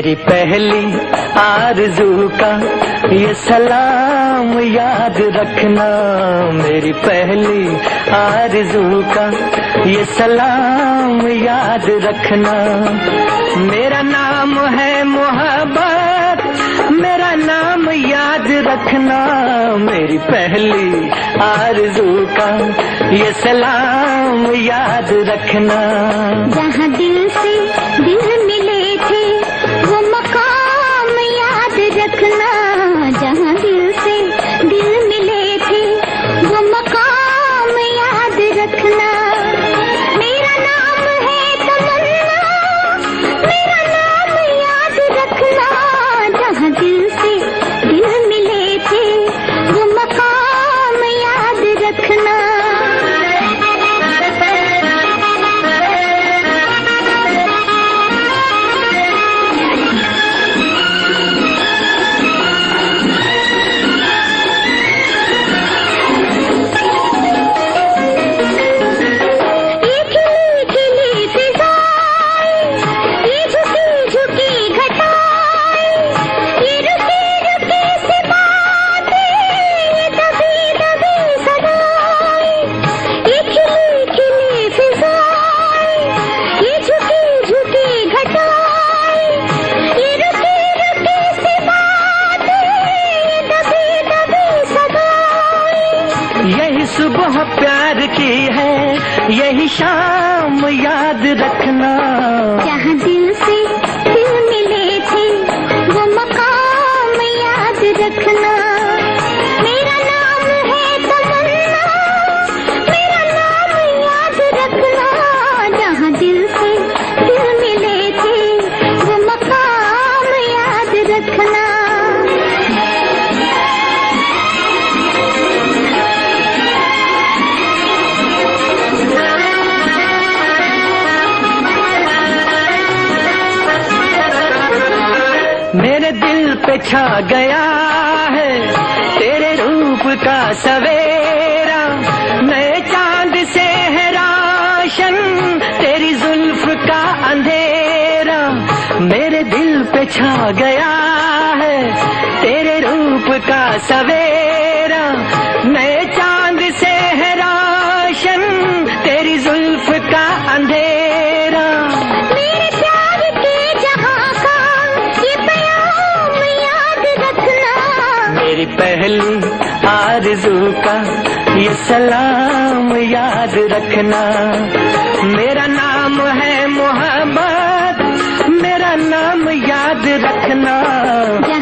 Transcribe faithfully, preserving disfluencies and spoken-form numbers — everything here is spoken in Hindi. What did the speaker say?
मेरी पहली आरज़ू का ये सलाम याद रखना, मेरी पहली आरज़ू का ये सलाम याद रखना। मेरा नाम है मोहब्बत, मेरा नाम याद रखना, मेरी पहली आरज़ू का ये सलाम याद रखना। जहाँ दिल से दिल मिले थे वो मकाम याद रखना, जहाँ दिल से दिल मिले थे वो मकाम याद रखना। मेरा नाम है तमन्ना, मेरा नाम याद रखना, जहाँ दिल से दिल मिले थे वो मकाम याद रखना। यही सुबह प्यार की है, यही शाम याद रखना। जहाँ दिल से दिल मिले थे वो मकाम याद रखना। मेरा नाम है तमन्ना, मेरा नाम याद रखना, जहाँ दिल से दिल मिले थे वो मकाम याद रखना। मेरे दिल पे छा गया है तेरे रूप का सवेरा, नए चांद से है रोशन तेरी जुल्फ का अंधेरा। मेरे दिल पे छा गया है तेरे रूप का सवेरा, नए चांद से है रोशन तेरी जुल्फ का अंधेरा। मेरे प्यार के जहां का ये प्याम याद रखना, मेरी पहली आरज़ू का ये सलाम याद रखना। मेरा नाम है मोहब्बत, मेरा नाम याद रखना।